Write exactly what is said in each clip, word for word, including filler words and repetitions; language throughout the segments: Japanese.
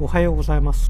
おはようございます。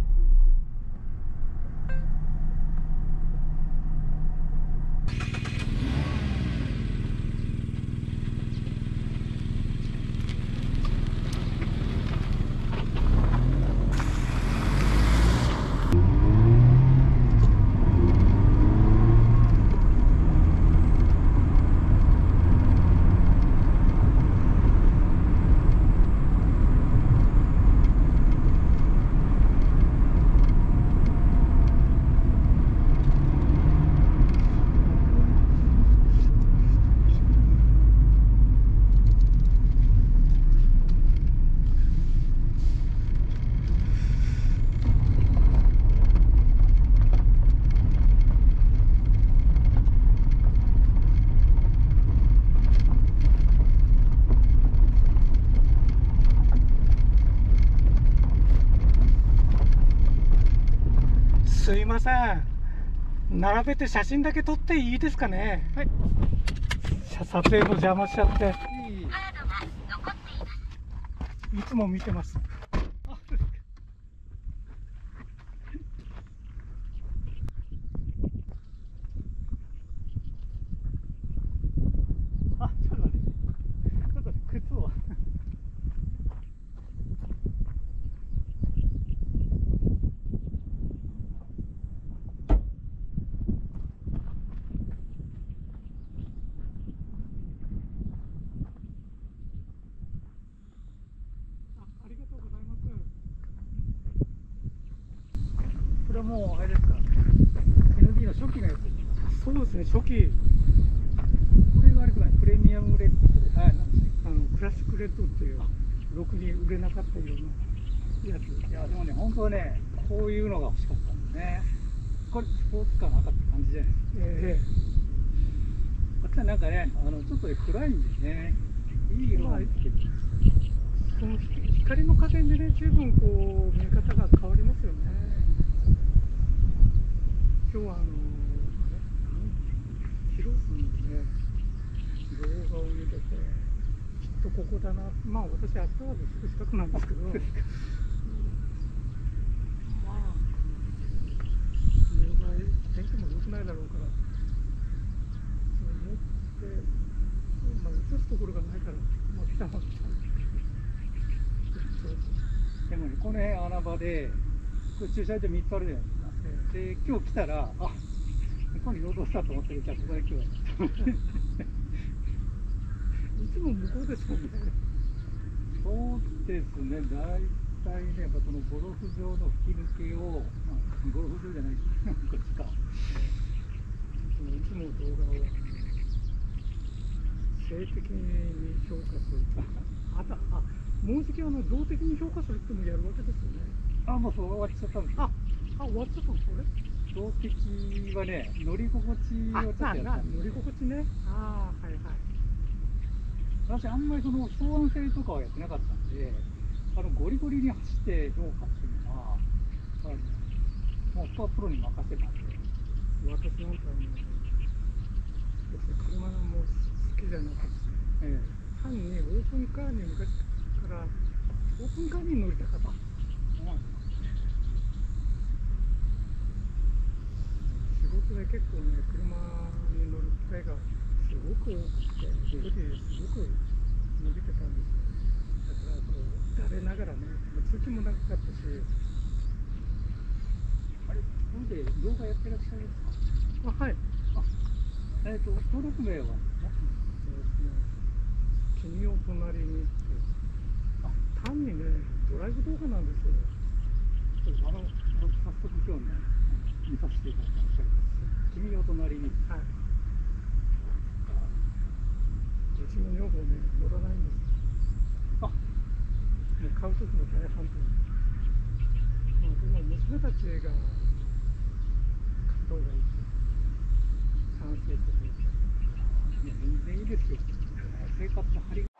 すいません、並べて写真だけ撮っていいですかね。はい、撮影の邪魔しちゃって。いつも見てます。あ、ちょっと待って、ちょっと靴を。これはもうあれですか、 エヌディー の初期のやつ。そうですね、初期。これがあれかな、プレミアムレッド、あ、あのクラシックレッドっていうろくに売れなかったようなやつ。いやでもね、本当はね、こういうのが欲しかったんでね。これスポーツカーの赤って感じじゃないですか。ええー、こっちはなんかね、あのちょっと暗いんでね、いい色なんですけど、この光の加減でね、十分こう見え方が変わりますよね。今日はあのヒロスのね、動画を見てて、きっとここだな。まあ私、明日はすぐ近くなんですけど、まあ夕方天気も良くないだろうから、そう思って、まあ映すところがないから、まあ来たまった。でもね、この辺穴場で、これ駐車場みっつあるじゃないですか。で、今日来たら、あ、ここにロードしたと思ってる、じゃあここで今日は。いつも向こうですもんね。そうですね、大体ね、やっぱそのゴルフ場の吹き抜けを、まあ、ゴルフ場じゃないこっちか。そのいつも動画を性的に評価する。あと、あ、もうじきは動的に評価するってのをやるわけですよね。あ、もうそう終わっちゃったんですか。あ、終わっちゃったの、それ。動的はね、乗り心地をちょっとやったんで。乗り心地ね。ああ、はいはい。私、あんまりその騒音性とかはやってなかったんで、あのゴリゴリに走ってどうかっていうのは、あのもうスパプロに任せたんで。私なんかあの、別に車がもう好きじゃなかったし、ええ、単にオープンカーに昔からオープンカーに乗りたかった。うん、仕事で結構ね、車に乗る機会がすごく多くて、一人すごく伸びてたんですよ。だからこう、だれながらね、通勤も長かったし。あれ、なんで動画やってらっしゃるんですか。あ、はい。あ、えっと、登録名はそうですね、君を隣にって、あ、単にね、ドライブ動画なんですよ。あの、早速今日ね、見させていただきました。君を隣に。はい。うちの女房ね、乗らないんです。あ、もう買うときの大半と。まあ、でも娘たちが買った方がいいって賛成してくれて。いや、全然いいですよ。生活の張り